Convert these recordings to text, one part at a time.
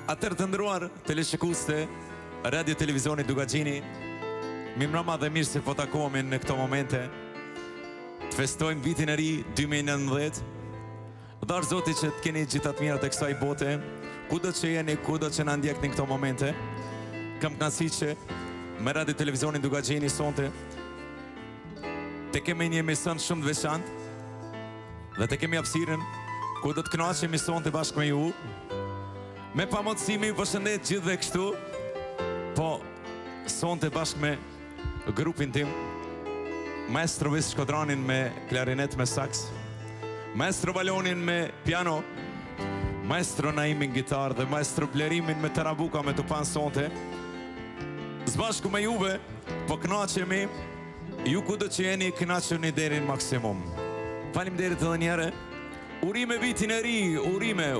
Atër të ndëruar, teleshikuste, radio televizionit Dugaxhini, mi mrama dhe mirë se po takohemi në këto momente, të festojmë vitin e ri 2019, dharë Zoti që të keni gjithat mirat e kësaj bote, kudo që jeni, kudo që në ndjekni këto momente, kam kënaqësi që me radio televizionit Dugaxhini sonte, të kemi një emision shumë të veçantë, dhe të kemi hapësirën ku do të kënaqemi sonte bashkë me ju, me pamundësi me ju përshëndet gjithve kështu, po sonte bashkë me grupin tim, maestro Vis Shkodranin me klarinet me saks, maestro Balonin me piano, maestro Naimin gitar dhe maestro Blerimin me tarabuka me tupan sonte, zbashku me juve, po kënaqemi, ju kudo që jeni kënaqeni deri në maksimum. Faleminderit edhe një herë. Urime vitin e ri, urime.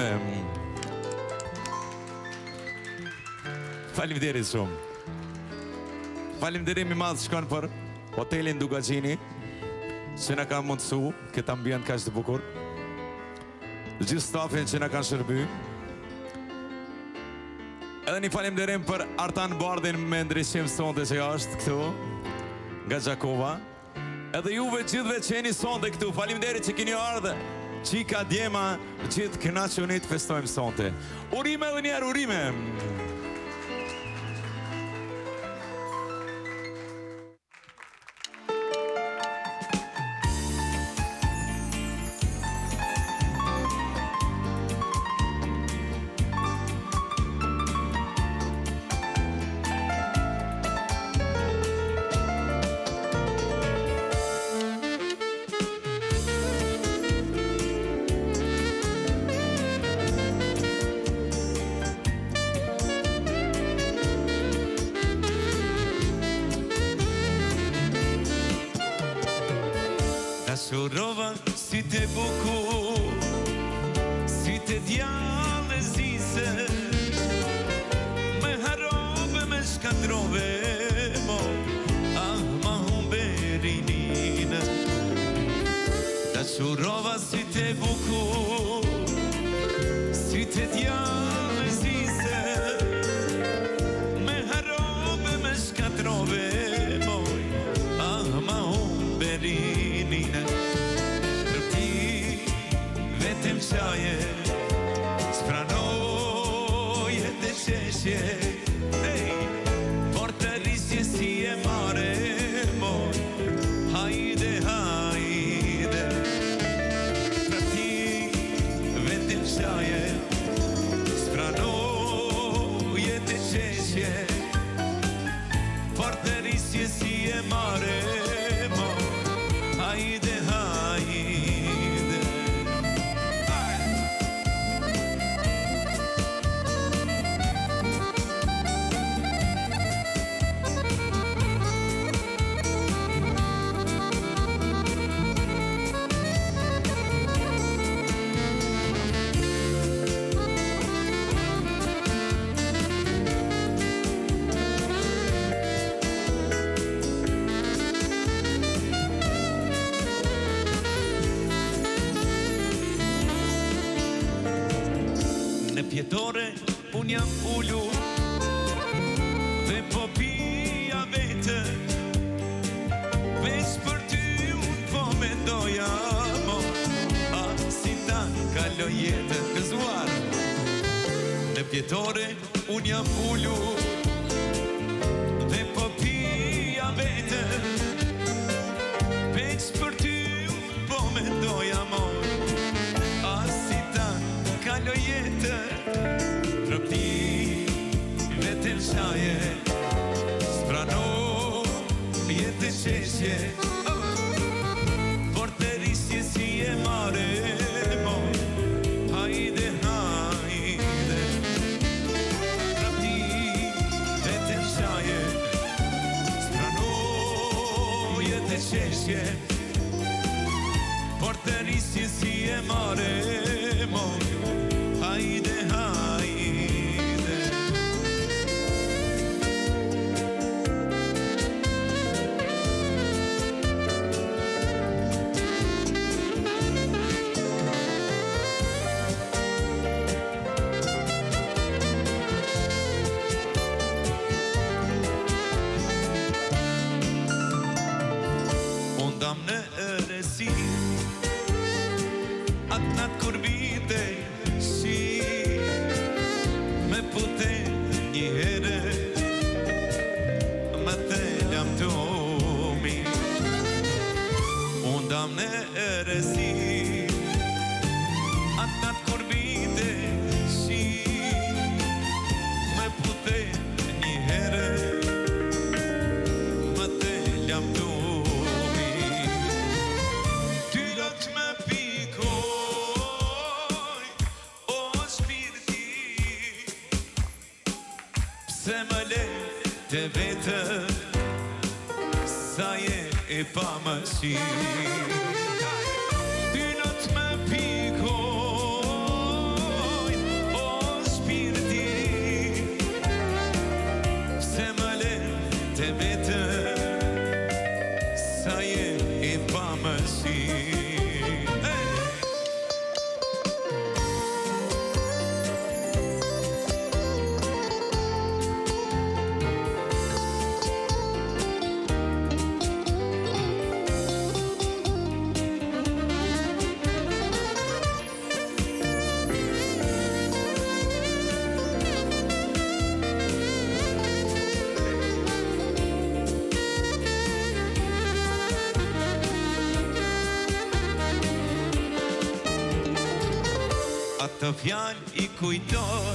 Faleminderit shumë. Faleminderim i madh shkon për hotelin Dugaxhini, që na ka mundësu këtë ambient kaq të bukur. Gjithë stafin që na kanë shërby. Edhe një faleminderim për Artan Bardhin me ndryshim sonte që është këtu, nga Gjakova. Edhe juve gjithve që jeni sonte këtu, faleminderit që keni ardhur. Qika, djema, gjithë kënaqënit festojmë sonte. Urime edhe njerë, urime! Dashurova si te bukur, si te djallë zise, me harobe, me shkandrove, ma humbe rinine. Dashurova si te bukur, si te djallë zise, me harobe, me shkandrove, ma humbe rinine. Vetem qaje, spranoje të qeshje, por të rrisje si e mare, moj, hajde, hajde. Pra ti, vetem qaje, spranoje të qeshje, por të rrisje si e mare, moj, hajde, hajde. Pjetore, unë jam ullu dhe po pija vete, veç për ty unë po mendoja, a si ta kaloj jetë këzuar. Në pjetore, unë jam ullu dhe po pija vete, veç për ty unë po mendoja, a si ta kaloj jetë. Trëpti, vetem qaje, sprano, jetë qeshje, por të rrisje si e mare, moj, hajde, hajde. Trëpti, vetem qaje, sprano, jetë qeshje, por të rrisje si e mare, moj, hajde, hajde. Doamne, ëresi atë natë kur bitej si me puter një herë më të lam të mi unë Doamne, ëresi atë natë kur bitej si me puter një herë më të lam të se më le të vetë sa je e pa më si ty në të më pikoj o shpirti se më le të vetë sa je e pa më si Ato fjallë i kujtoj,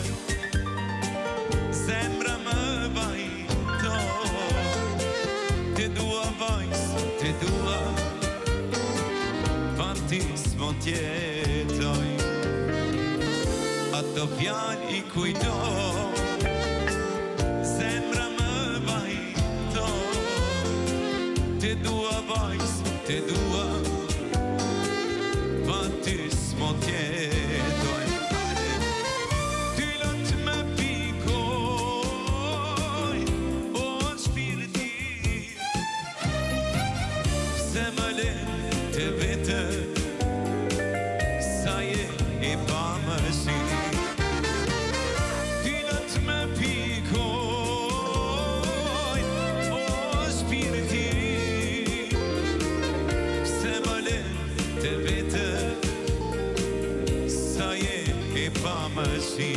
zemra më vajtoj, të dua vajs, të dua, vanti s'mo tjetoj. Ato fjallë i kujtoj, zemra më vajtoj, të dua vajs, të dua, vanti s'mo tjetoj. Të vetë sa je e pa më si ty në të më pikoj o shpirti se më le të vetë sa je e pa më si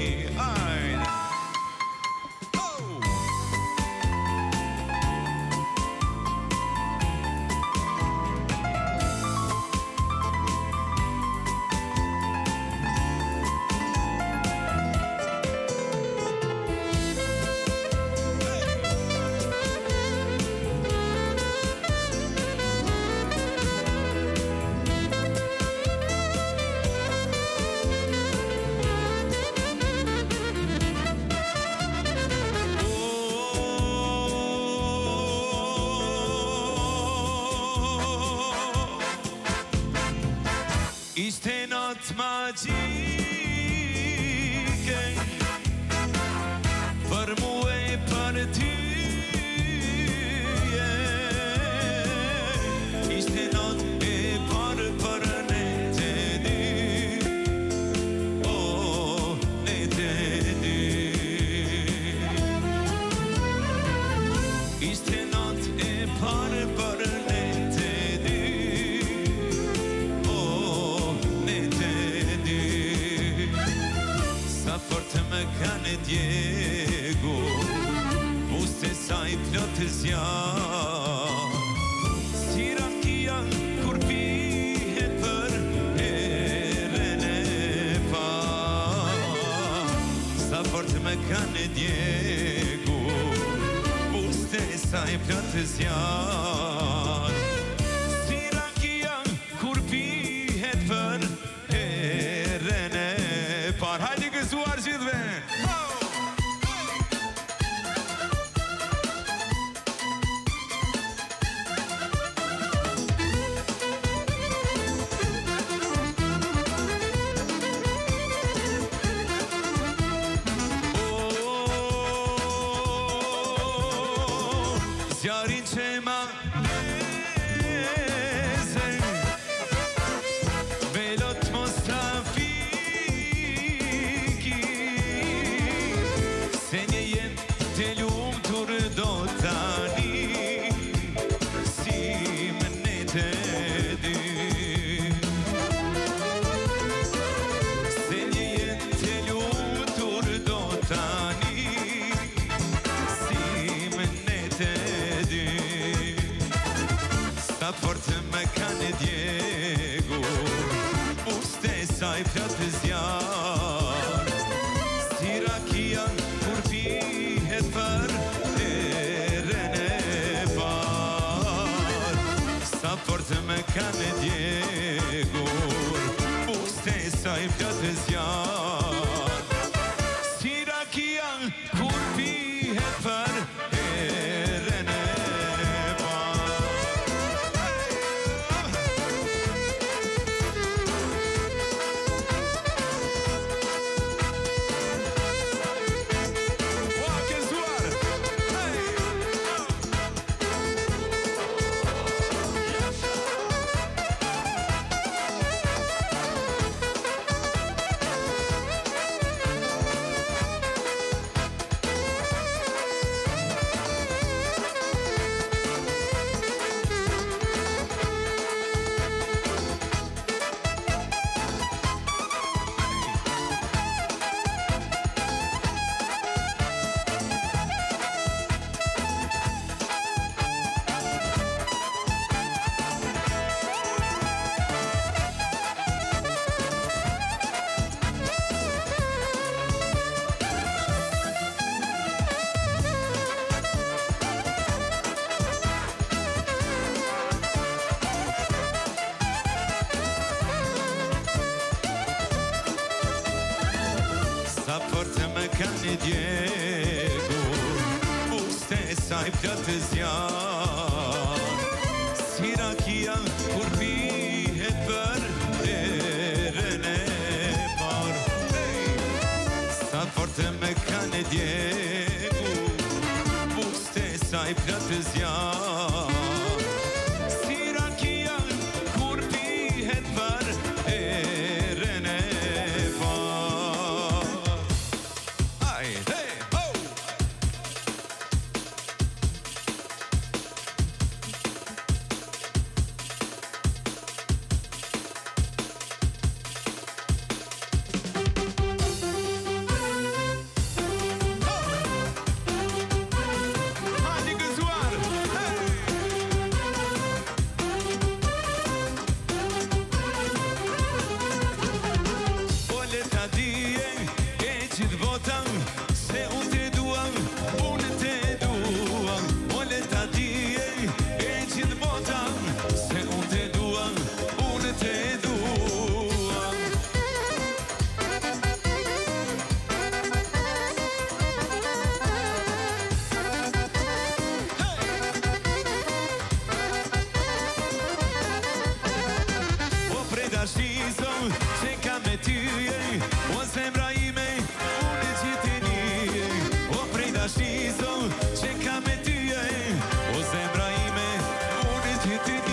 Ishte natë magjike për mu e për ty Ishte natë e parë për ne të dy O, ne të dy Ishte natë e parë për ne të dy Fort më kanë djegu Uste sa i plotës janë Si rakia kur pihet për herën e parë Sa fort më kanë djegu Uste sa i plotës janë Si rakia kur pihet për herën e parë Hajde gëzuar gjithve Zjarin që ma kanë djegur, bustesaj plot të zjarë, si rakia kur pihet për herën e parë. Sa fort me kanë djegur, bustesaj plot të zjarë, si rakia kur pihet për herën e sa fort me kanë djegur, bustesaj plot të zjarë, si rakia kur pihet për herën e parë. Sa fort me kanë djegur, bustesaj plot të zjarë, si rakia kur pihet për herën e parë. Hey, ho! Hadi gëzuar! Ole ta dije e gjithë botën, se unë te duam, unë te duam. Ole ta dije e gjithë botën, se unë te duam, unë te duam. O prej dashnizo që kam me ty, o zemra ime, unë gjithë një. O prej dashnizo që kam me ty, o zemra ime, unë gjithë një.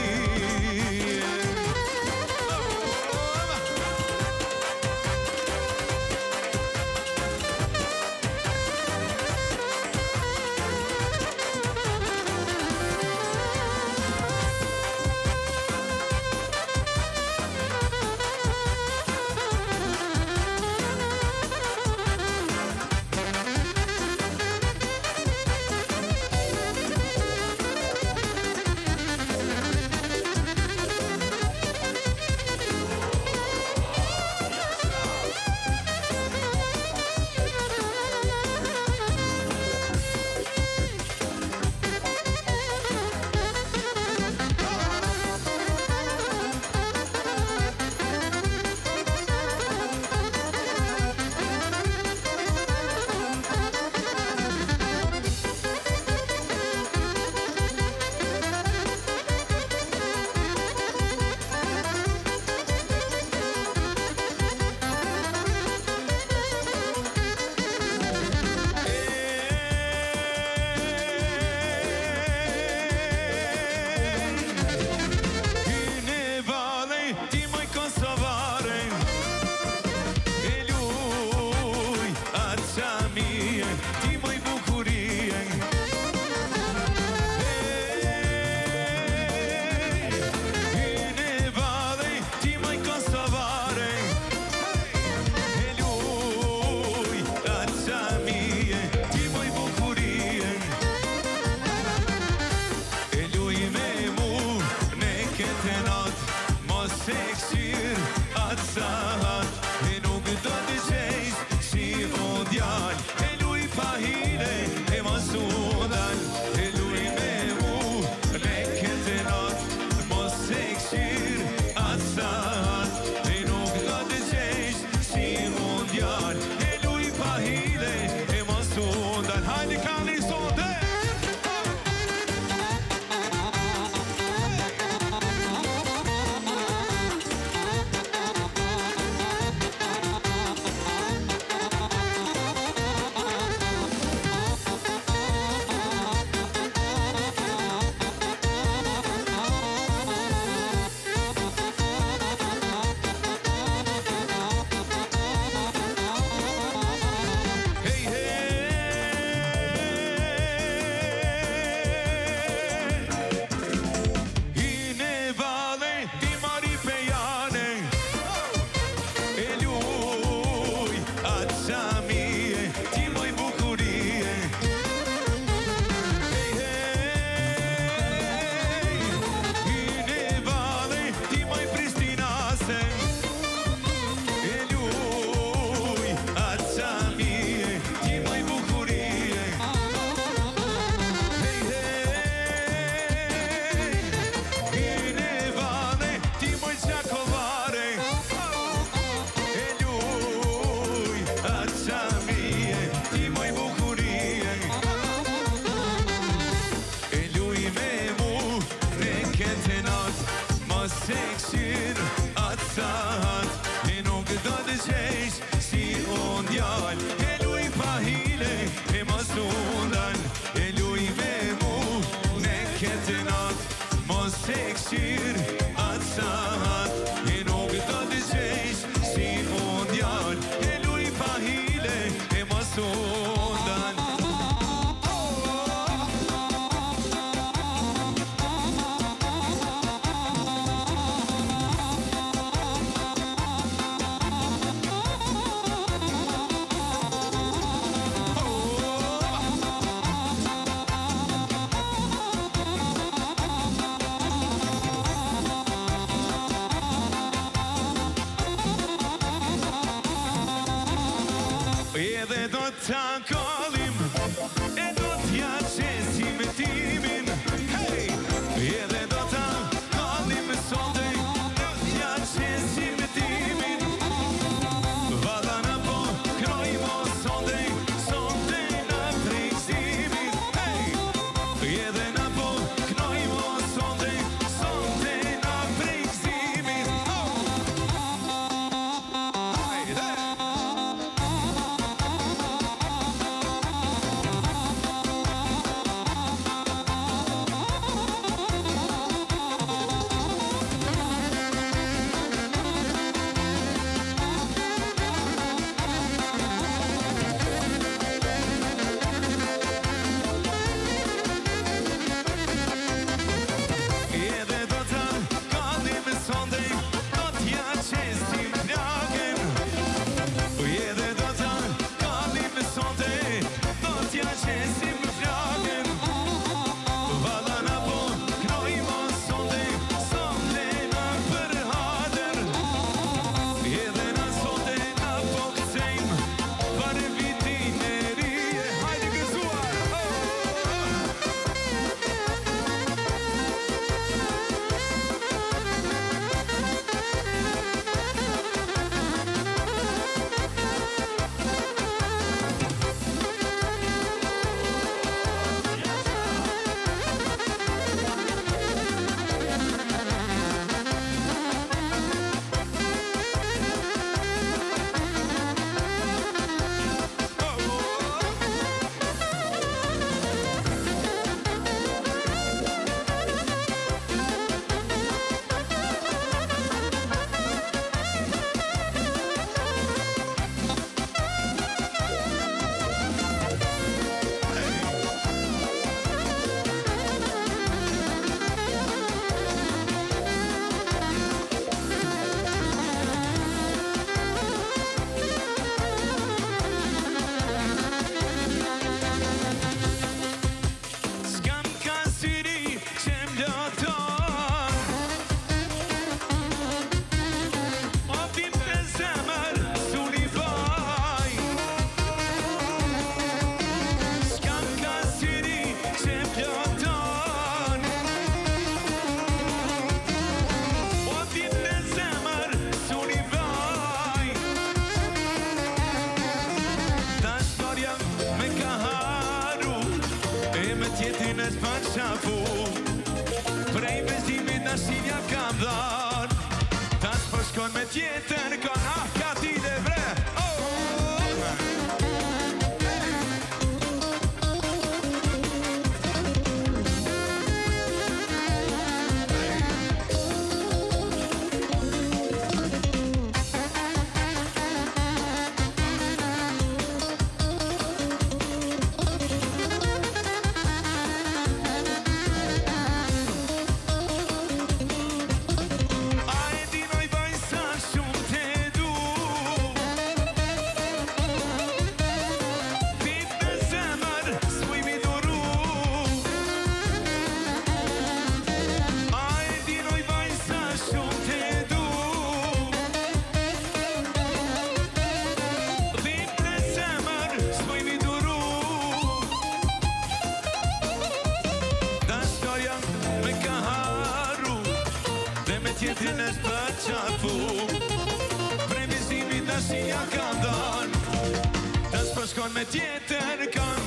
e këshir atë sahat e nuk do të qesh si mondial e luj pa hile e masudan e luj me mu me këtë not mos e këshir atë sahat e nuk do të qesh si mondial e luj pa hile e masudan hajde kalli sonde edhe do t'a kallim e do t'ja qesim timin hey! Edhe do t'a kallim sonde do t'ja qesim timin vada na po krojmo sonde sonde na prekzimin hey! Edhe na po krojmo sonde sonde na prekzimin Hajde! tjetër kanë ah ka ti dhe bre. Tjetrin është për qafu Premizimi dashnia ka ndan Tash po shkon me tjetër kan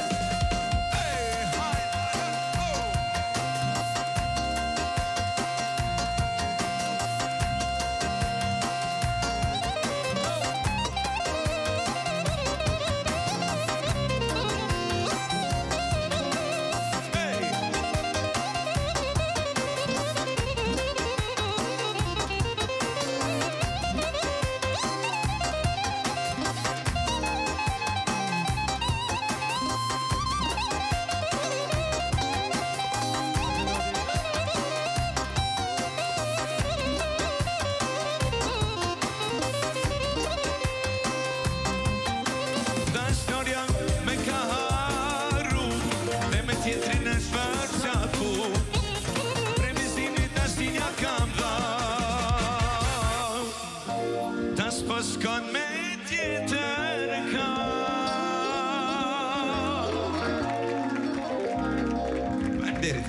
Tjetrin është për qafu Premizimi dashnia kam dhau Tash po shkon me tjetër kam Banderit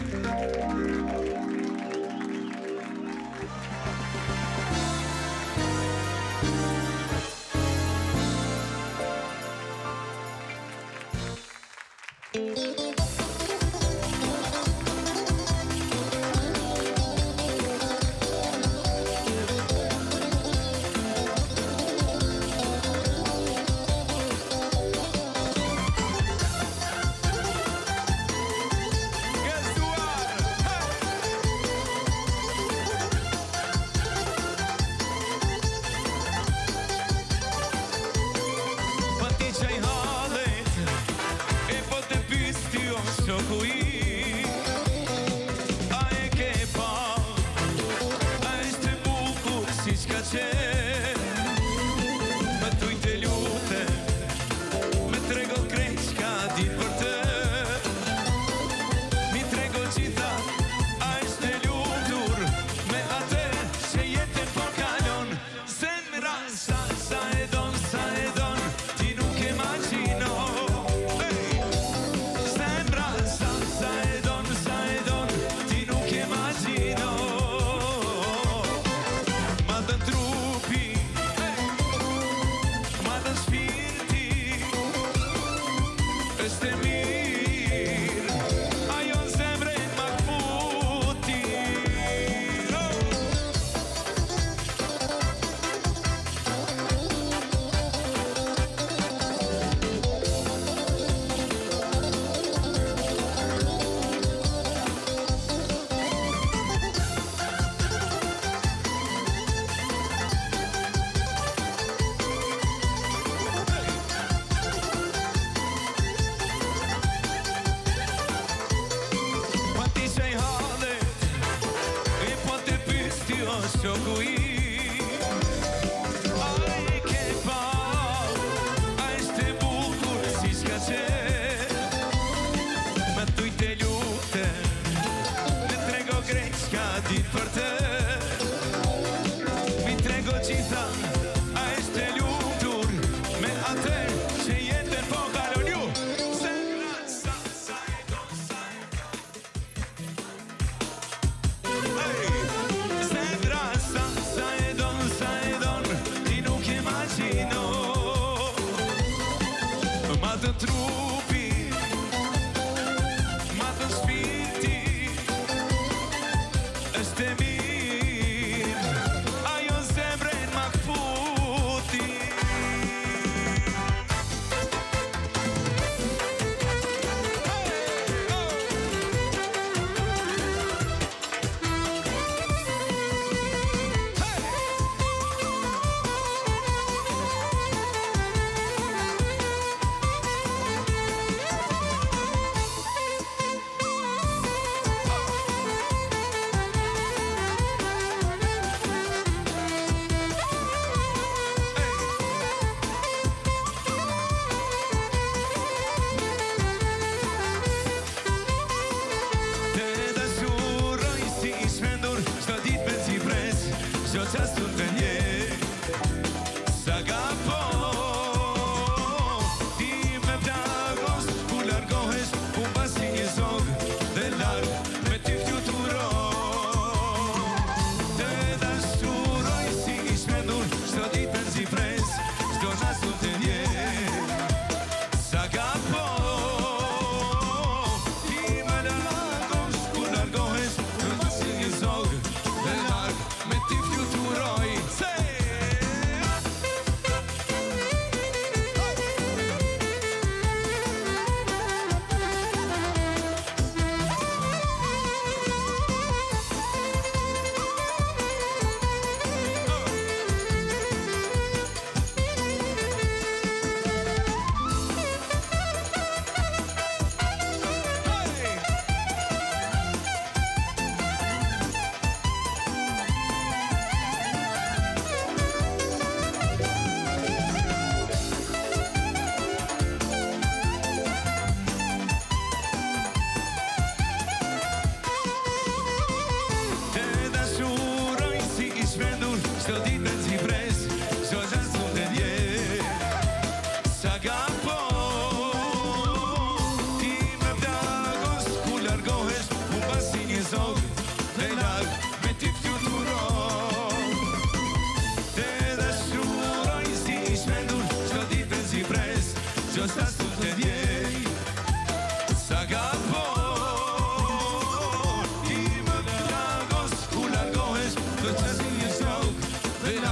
Sa çdo çast unë të ndjej Sa ka po Ti me plagos ku largohesh Unë pasi një zog dhe larg Me ty fluturoj Të dashuroj si i shpendur Çdo ditën si pres Çdo çast unë të ndjej Sa ka po Ti me largosh ku largohesh Unë pasi një zog dhe larg Me ty fluturoj Çdo ditë si pres, çdo çast unë të ndjej Sa ka po Ti me plagos ku largohesh Unë pasi një zog dhe larg Me ty fluturoj Te dashuroj si i shpendur Çdo ditë si pres, çdo çast unë të ndjej Sa ka po Ti me plagos ku largohesh Çdo çast një zog dhe larg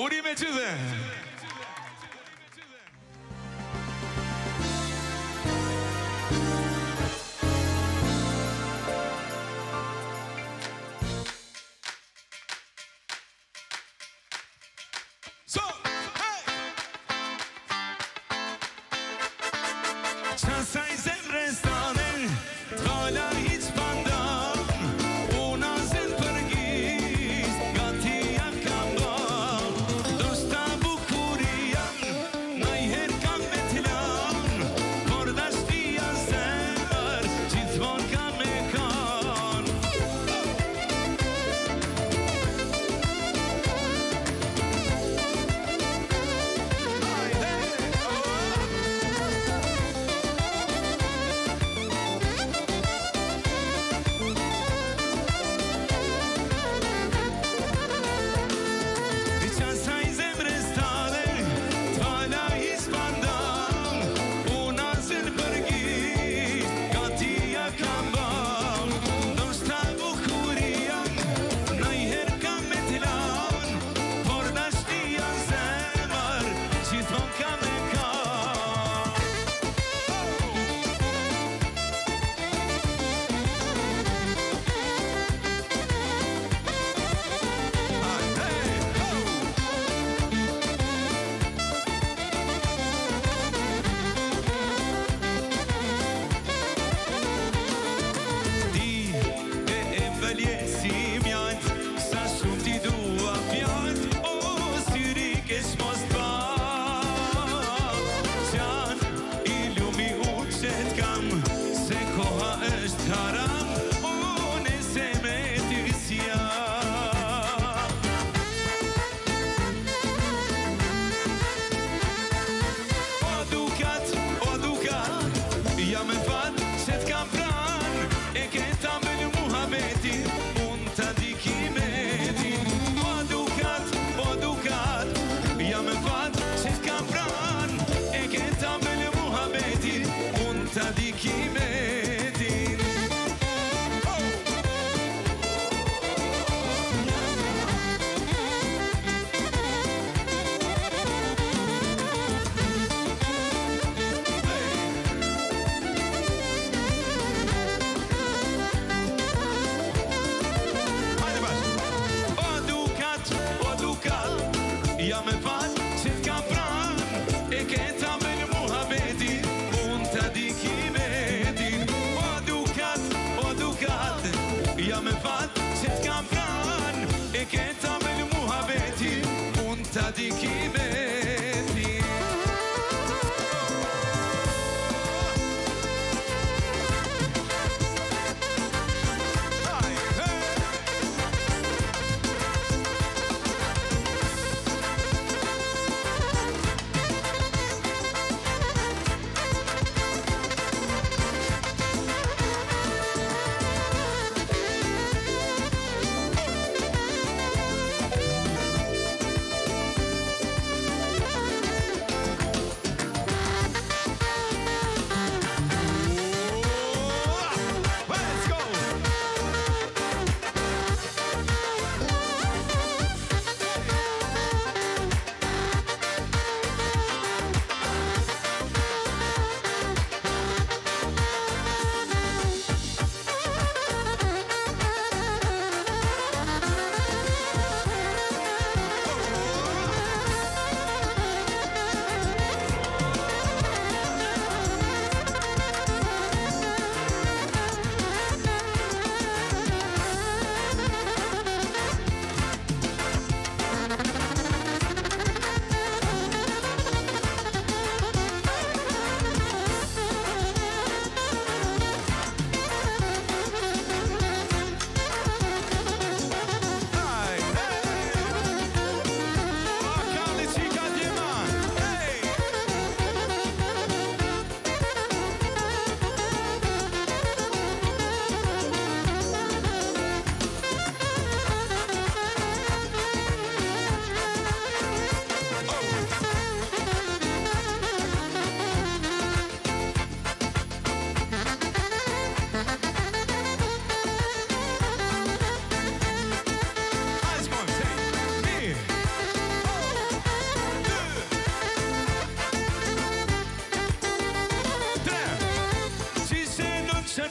Urime qyve. Qasaj zemre stane, t'fala hiq pandam, una zem përgjis, gati jam kam bam, do shta bukuria, najher kam me t'lan, por dashtia zemër, gjithmon kam me kan.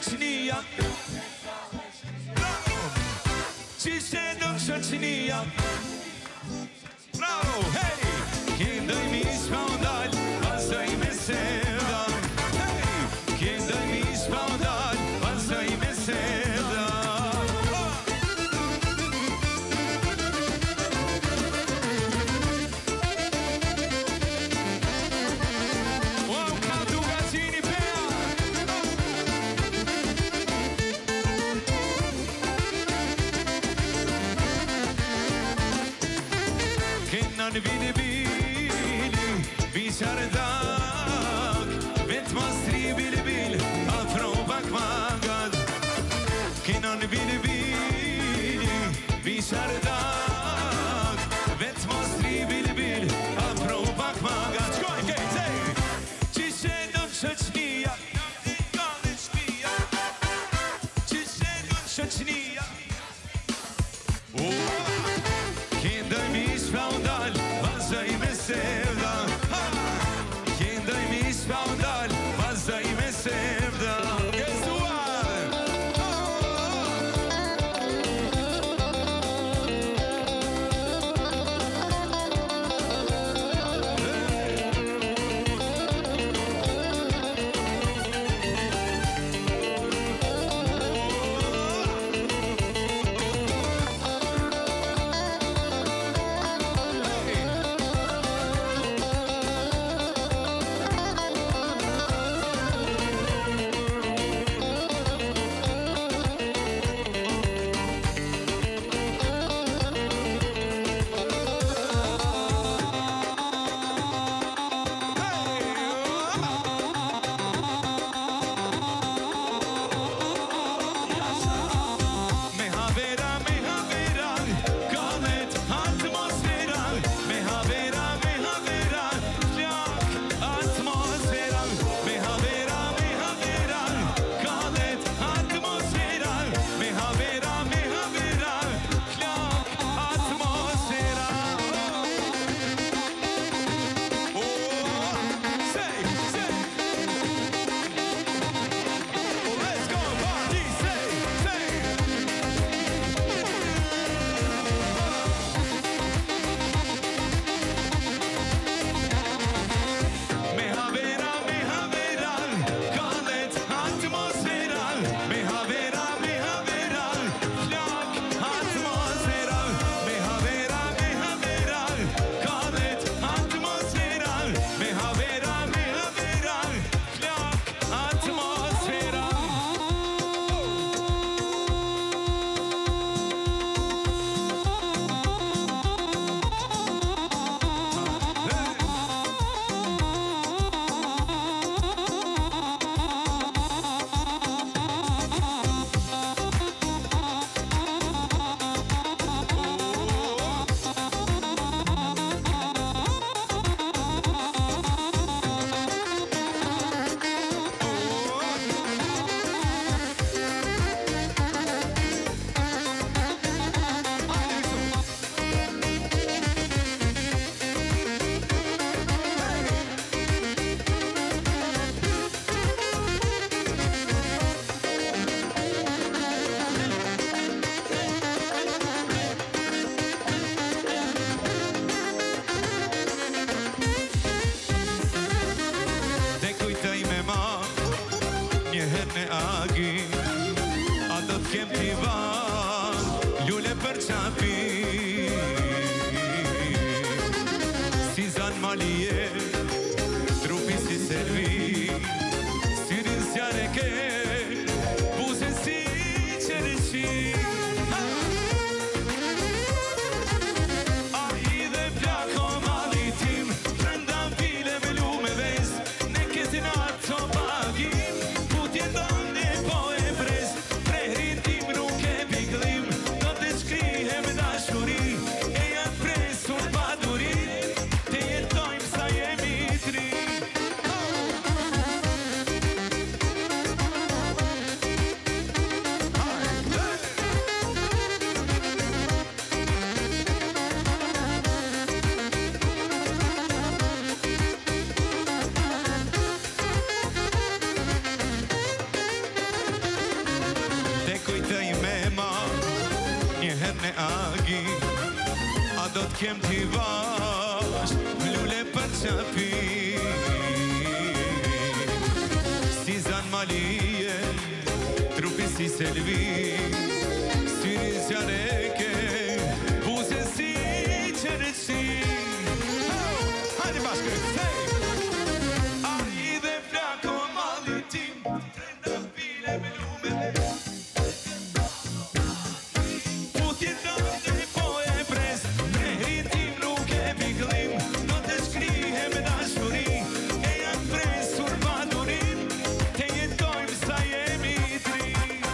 shoqënia. Qishe nuk shoqënia. Bravo, hey! Këndoj mish pa ndal, pasoj me sevda. Hey! Këndoj mish pa ndal, pasoj me sevda. Wow, ka Dugatini pea! Këna në vini Biçardak, vet mastri bil bil, afro bak magad. Këna në vini Biçardak, vet mastri bil bil, afro bak magad. Shkoj, kejt, hey! Qishe nuk shoqënia, kalli shpia. Qishe nuk shoqënia. Këndoj mish pa ndal, vazhdoj me sevda. Këndoj mish pa ndal, vazhdoj me sevda. Putin donde po e pres, prehrin tim nuk e agi A do t'kem t'i vash Lule për qapi Si zan malije Trupi si selvi Syri zjareke Buze si qërësi Hajde bashkë, say Ari dhe flako malli tim Trenda pile me lume Putje dante po e pres Nehrin tim nuk e piklim Do të shkrihe me dashuri E janë presur padurin Te jetojmë sa jemi tri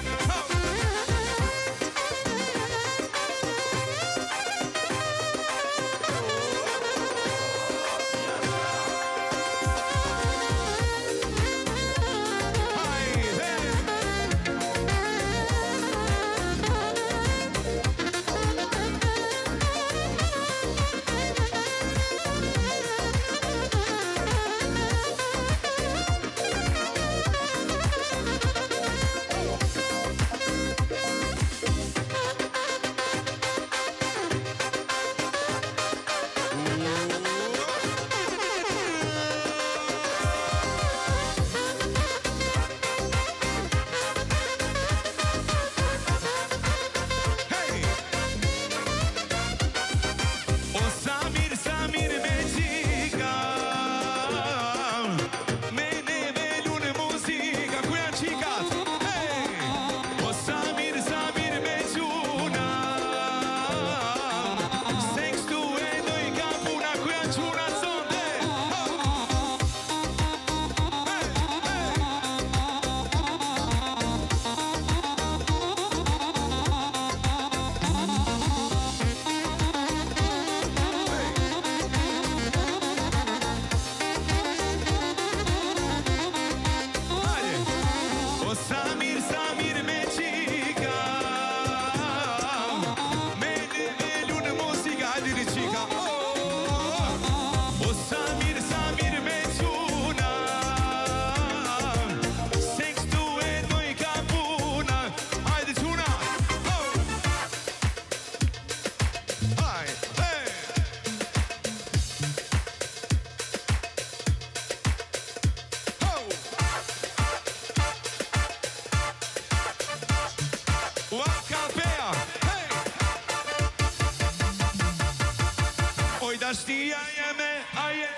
Dashnia jeme, aje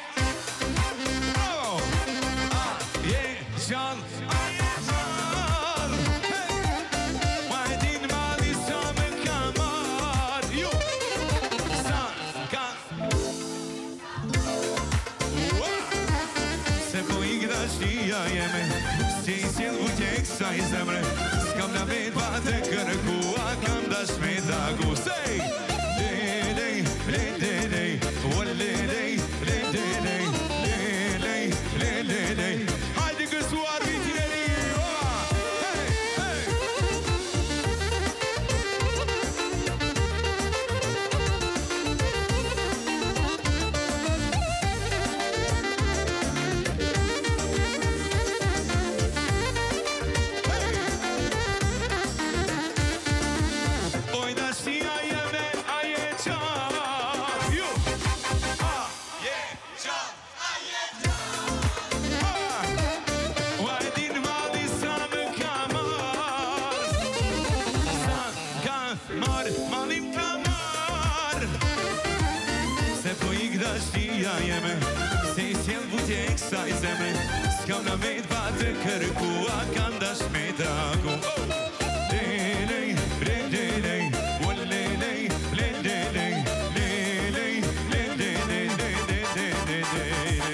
Oh, aje gjall, aje gjall Ma e din mali sa me kamar Jo, sa ka Se po ik dashnia jeme Si i sjell vujtje kësa i zemre S'kam na vet pa te kërkua Kam dash me dagu Say, Hajde gëzuar vitin e ri Hey, hey Oj dashnia jeme aje qar Ju Aje qar Aje qar Vajdin mali sa më ka mar Sa ka mar Malim ka mar Se po ik dashnia jeme Se i sjell vujtje e kësaj zemre S'kam na vet pa të kërkua Kam dash me dagu Lelej, lelej, lelej, lelej, lelej, lelej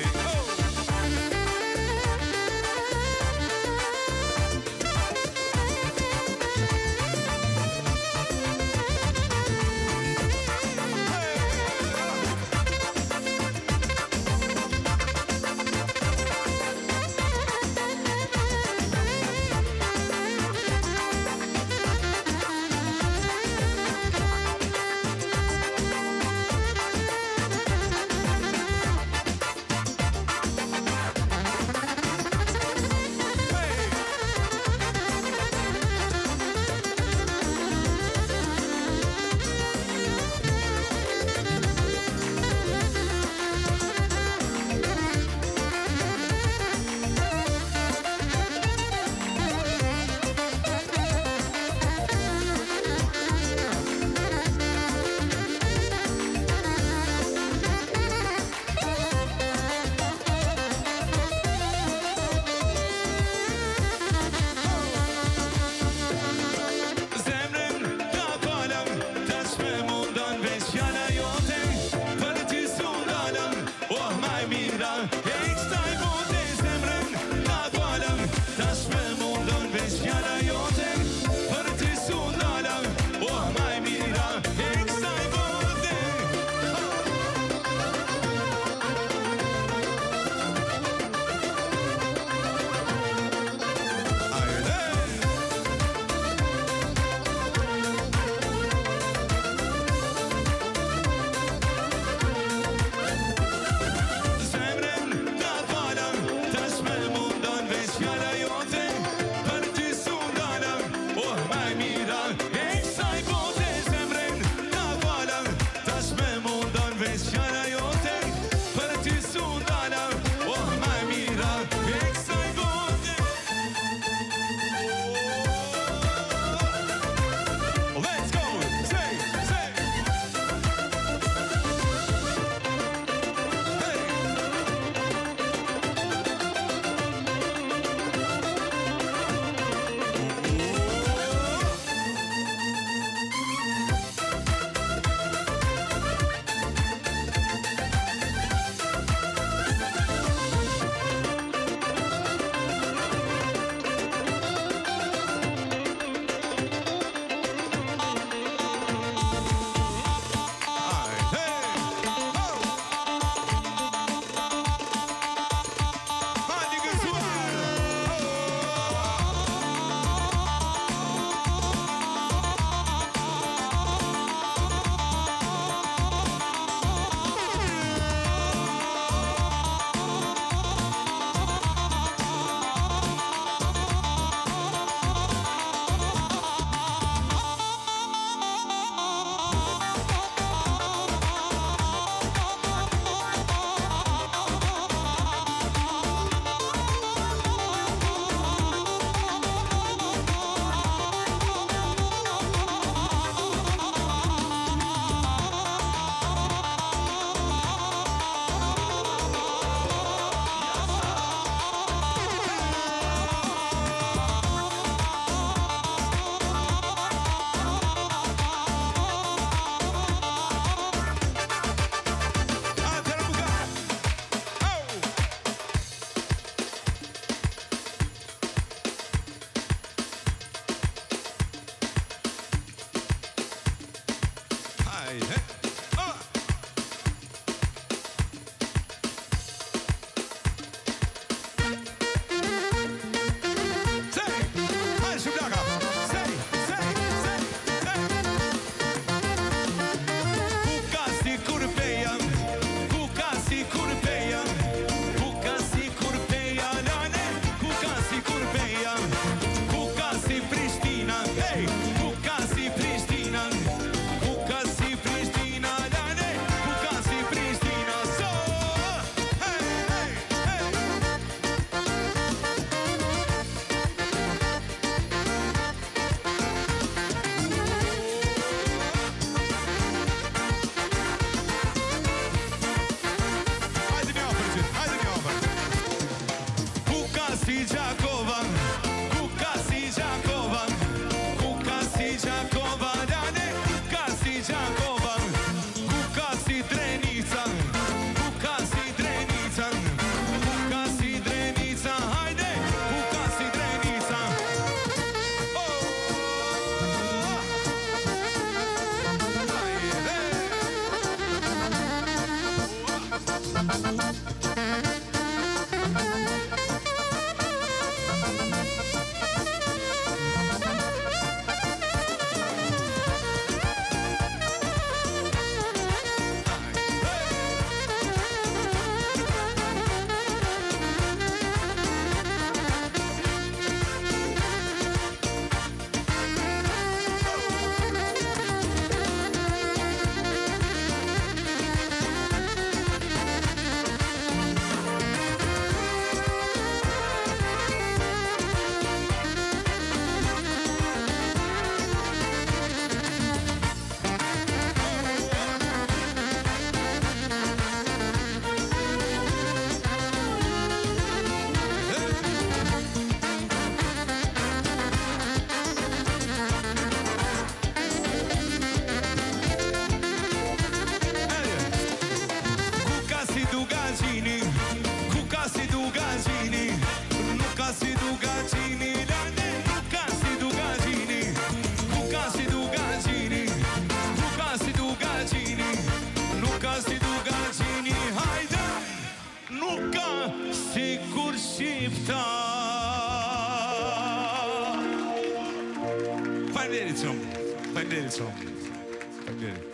Faleminderit shumë. Faleminderit shumë. Faleminderit.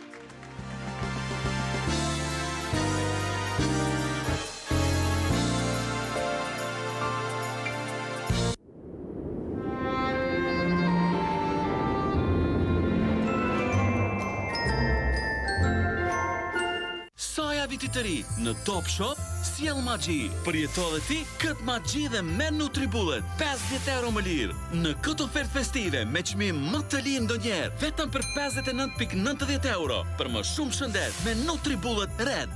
Saja vitit të ri në Top Shop, sjell magji. Përjeto dhe ti këtë magji dhe me Nutribullet, 50 euro më lirë. Në këtë ofertë festive me çmim më të lirë ndonjëherë, vetëm për 59.90 euro. Për më shumë shëndet me Nutribullet Red.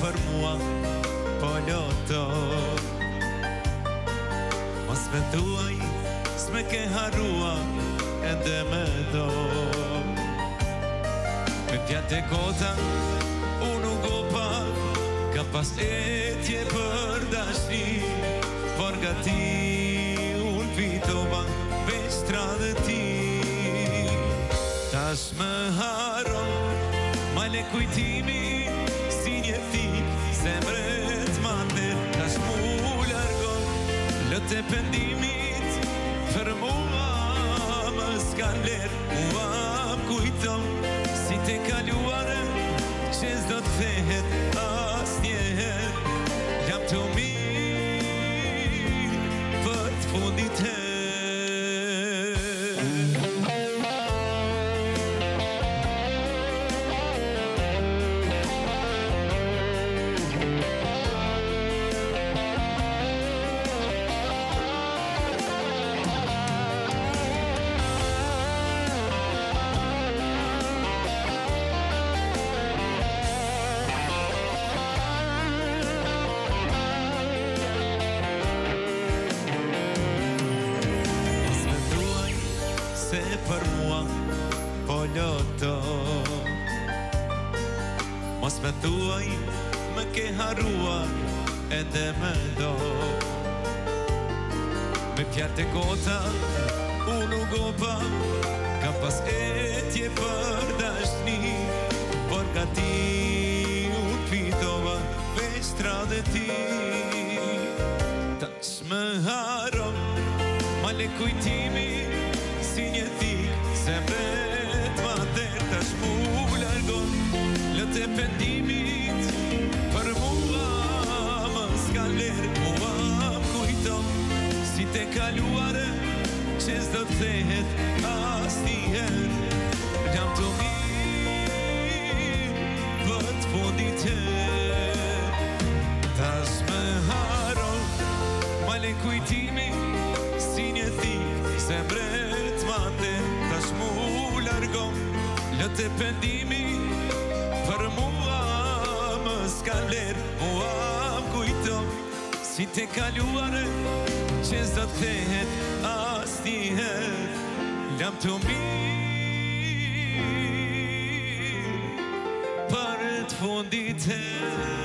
për mua po loto. Mos me thuaj, s'me ke harrua ende me do. Me pjatë e kota, unë gopa, ka pas etje për dashni, por nga ti unë pitova veç stradë ti. Tash më haron, male kujtimi, si një thik, zemret mande, tash mu largon, lët e pendimit, për mua më s'kan ler, mua më kujton, si te kaluare, që s'do t'thehet as njeher, jam të mirë për t'fundit her. Se për mua po loto. Mos me thuaj, më ke harruar edhe më do. Me fjalë e kota, unë u gopa, ka pas etje për dashni, por nga ti unë pitova veç stradë ti. Tash më haron, male kujtimi, si një thik, zemret ma der, tash mu largon, lët e pendimit, për mua më s'kan ler, mua më kujton, si te kaluare, që s'do t'thehet as njiher, jam të mirë për t'fundit her. Tash më haron, male kujtimi, si një thik, zemret mande, tash mu largon, lët e pendimi, për mua më s'kan ler, mua më kujton, si te kaluare, që s'do t'thehet as njiher, jam të mirë për t'fundit her.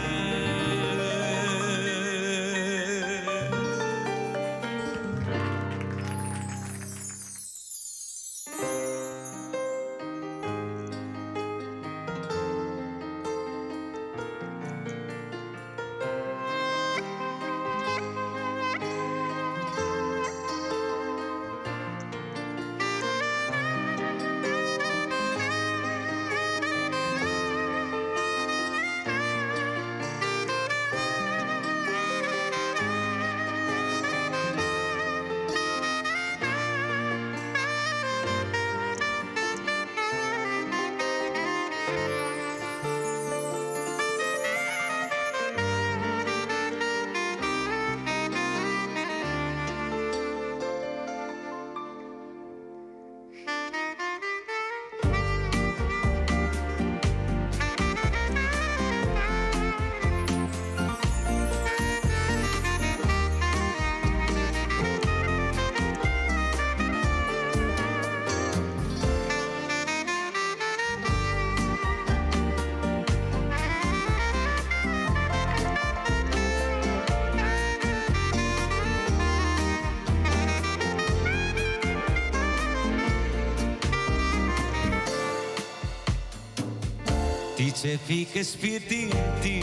Ti që fike shpirtin ti,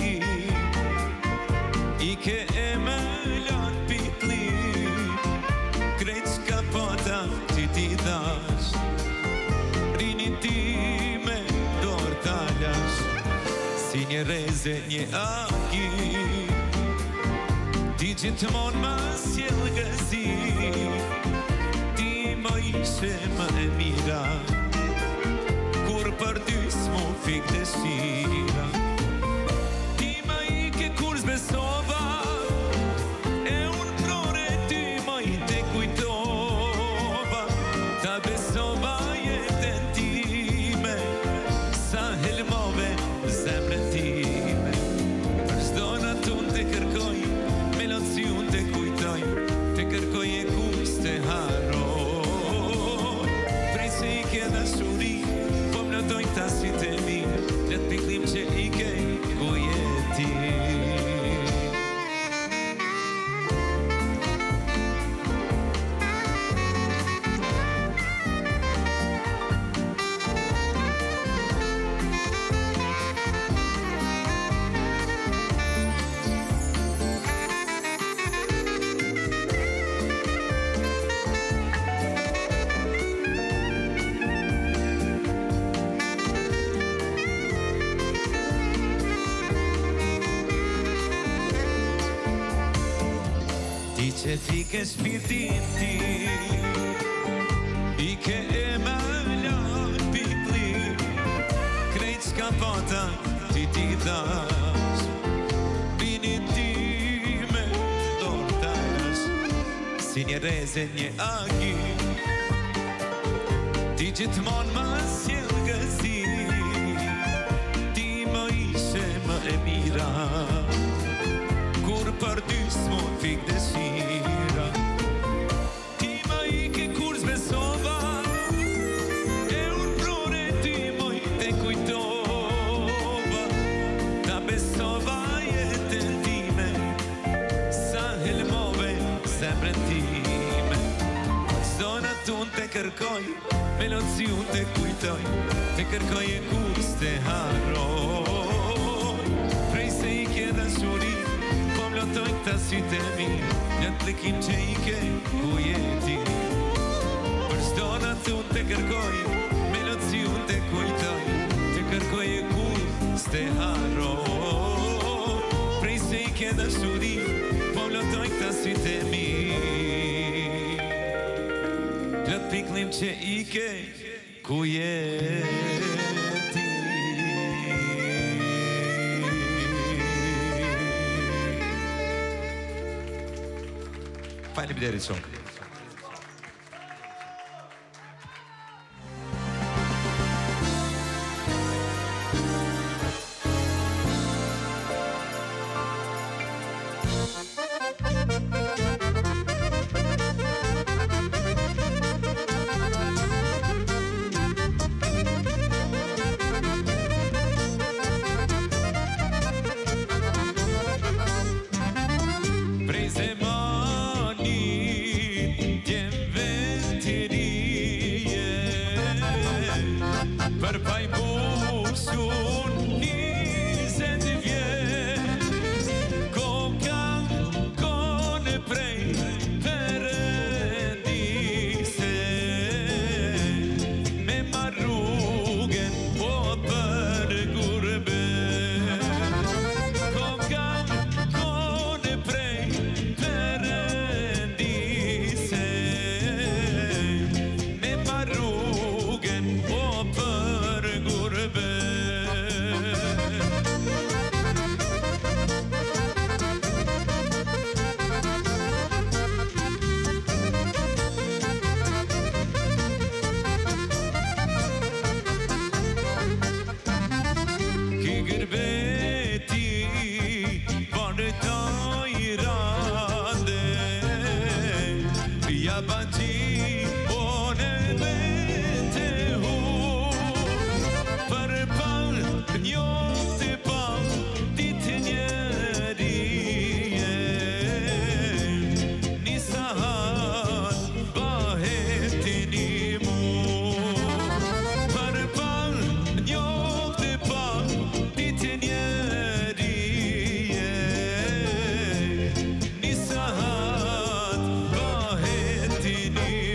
i ke e me lanë pitli, krejt shka pata që ti dash, rinin ti me dorë talash, si një reze një aki, ti gjithmonë ma sjell gëzi, ti më ishe më e mira, kur për ty s'mu fik dëshira. Ti ma i ke kur s'besova, e unë prore ty ma i te kujtova, ta besova jetën time, sa helmove zemrën time, për e kur s'te haroj. Prej se i ke dashuri, po m'lodojnë tasit e mi, let piklim që i ke ku je ti. Që ti ke shpirtin ti, i ke e më lartë pikli, krejt s'ka pata ti dash, bini ti me dorë tash, si një reze një agi, ti gjithmonë ma sjell gëzi, ti më ishe më e mira, kur për dy s'mo fik dëshira. Ti ma i ke kur s'besova, e unë prore ti moj te kujtova, ta besova jetën time, sa helmove zemrën time. Zonat unë te kërkoj, melodzi unë te kujtoj, te kërkoj e kur s'te harroj. Prej se i ke dashuri, Lotoj këta sytë e mi, një të likim që i ke ku jeti. Për shdo në të unë te kërkoj, melodzi unë te kujtoj, te kërkoj e ku s'te harroj. Prej se i ke dashuri, po lotoj këta sytë e mi, një të piklim që i ke ku jeti. Faleminderit shumë. Ni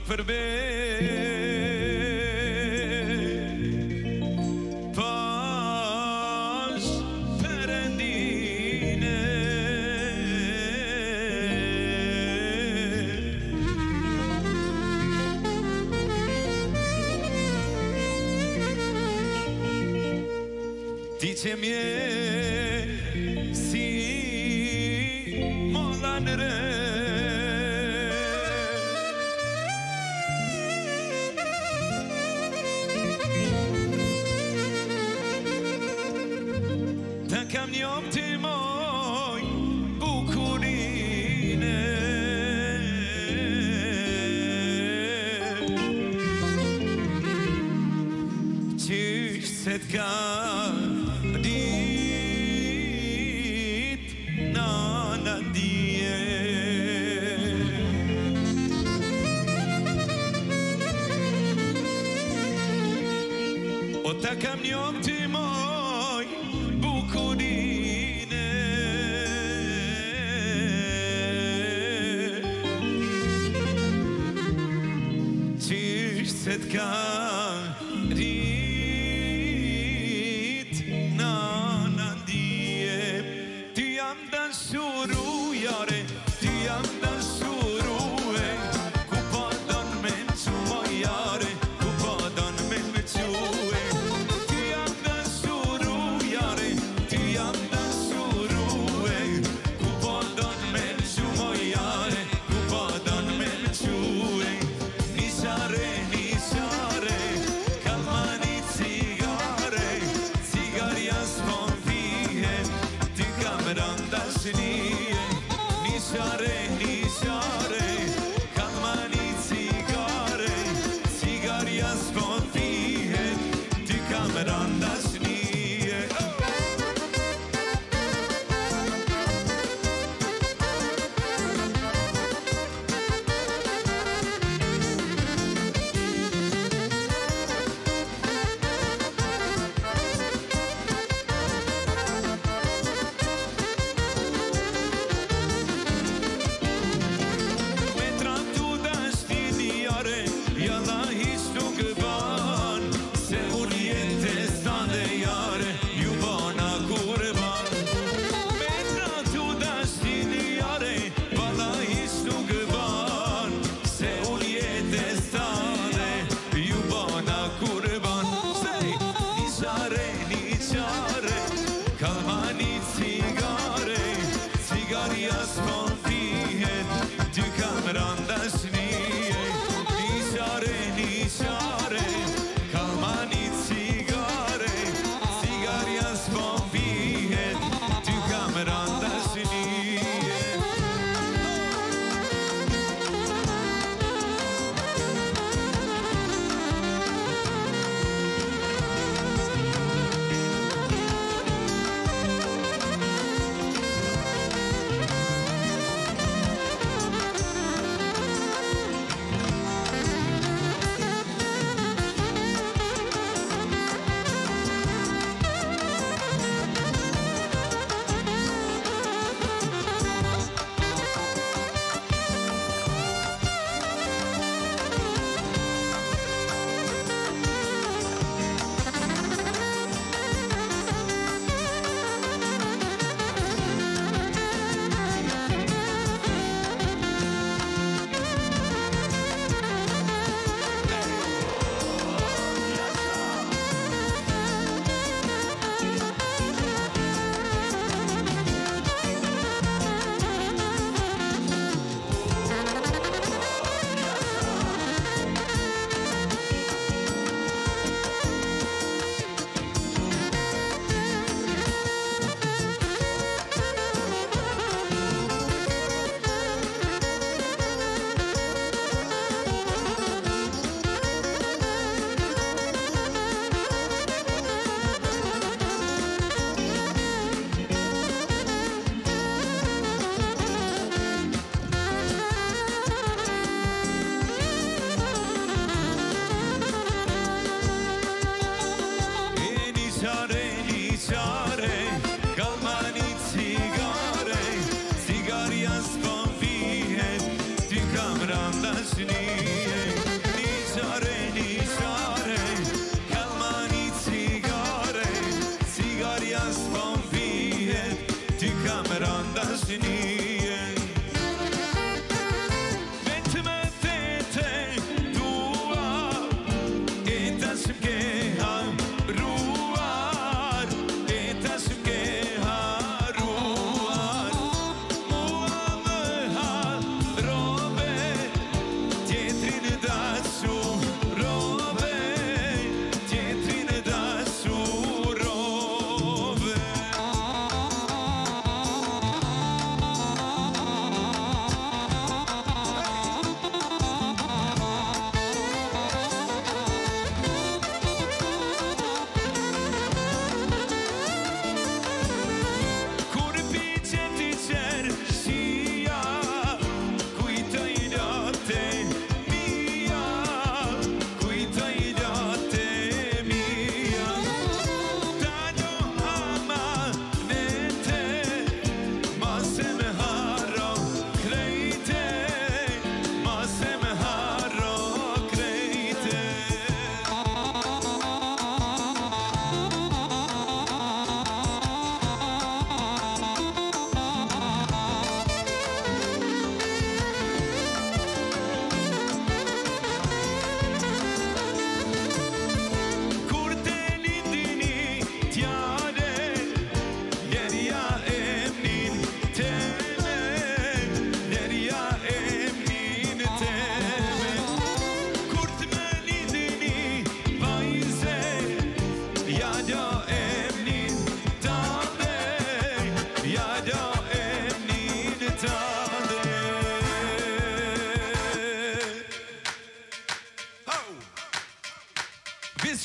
për be Pash Perëndine Ti që mje si molla në re Ta kam një të moj bukurine Qysh se t'ka dit nana dje O ta kam një të moj bukurine Qysh se t'ka rit nana dje Ty jam dashuru jare Ty jam dashuru e Ku po don me në që moj jare Ku po don me në që e Ty jam dashuru jare Ty jam dashuru e Ku po don me në që moj jare Ku po don me në që e Nishare, nishare Kalmani cigare Cigaria s'pon pihe Ty kam rëndashnije Nishare, nishare Kalmani cigare Cigaria s'pon pihe Ty kam rëndashnije Me tratu dashtiniare Jalla hiç nuk ban Se unë jetë stande jare Ju bona kurban Me tratu dashtiniare Jalla hiç nuk ban Se unë jetë stande Ju bona kurban Say, nishare, nishare Kalmani cigare Cigaria s'pon pihet Ty kam rëndashnije Nishare, nishare Kalmani cigare Cigaria s'pon pihet Ty kam rëndashnije Cigaria s'pon pihet Ty kam rëndashnije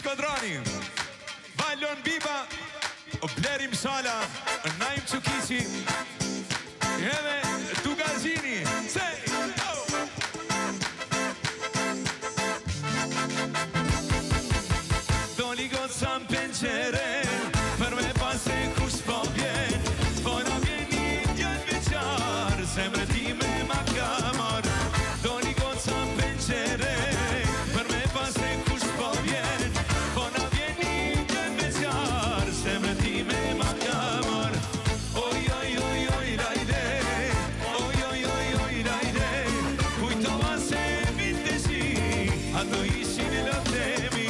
Kodrani, Valon Biba, Blerim Shala, Naim Çukici, edhe Dugazini. Say, oh! Doli goca penqere, për me pase kush po vjen, po na vjeni djallë veçar, zemre time ma ka marr. Doli goca penqere, për me pase kush po vjen, po na vjeni djallë veçar, zemre time ma ka marr. Oj, oj, oj, oj, rajde, oj, oj, oj, oj, rajde, kujtova se vitesi, ato ishin lëftemi.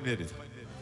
Faleminderit.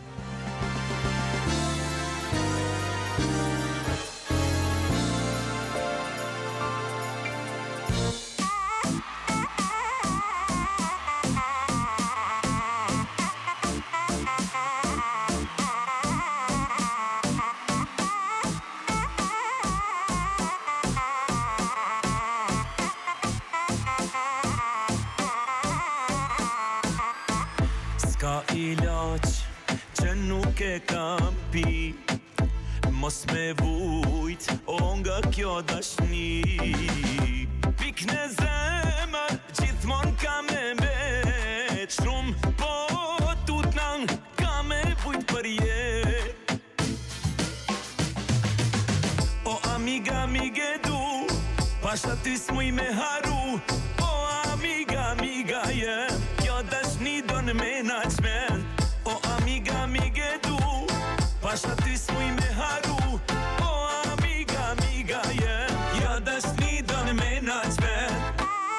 Ska ilaç që nuk e kam pi, mos me vujt o nga kjo dashni. Pik në zemër gjithmon ka me mbet, shumë po tutnan ka me vujt për jet. O amiga, amiga du, pasha ty s'muj me haru. O amiga, amiga jem, kjo dashni do në menagement. O amiga, amiga du, pasha ty s'muj me haru. O amiga, amiga jem, kjo dashni do në menagement.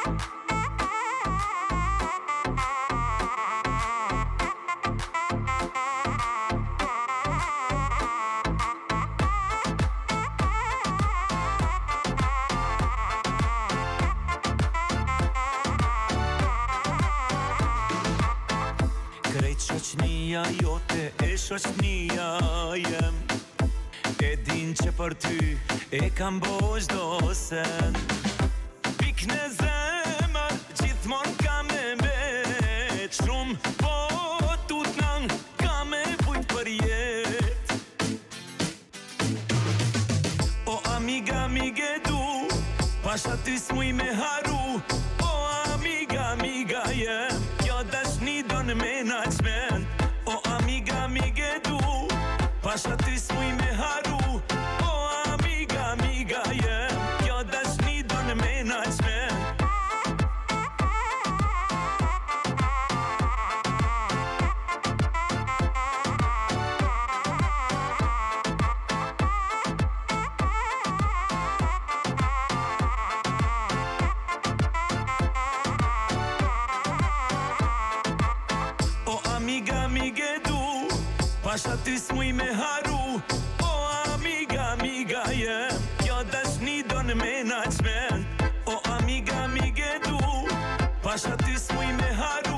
Krejt shoqnia jote e shoqnia jem, e din që për ty e kam bo çdo sen. Pik në zemër gjithmon ka me mbet, shumë po tutnan ka me vujt për jet. O amiga, amiga du, pasha ty s'muj me haru. O amiga, amiga jem, kjo dashni do në menagement. O amiga, amiga du, pasha ty s'muj me haru. O amiga, amiga jem, kjo dashni do në menagement. Amiga, amiga du, pasha ty s'muj me haru. O amiga, amiga jem, kjo dashni do në menagement. O amiga, amiga du, pasha ty s'muj me haru.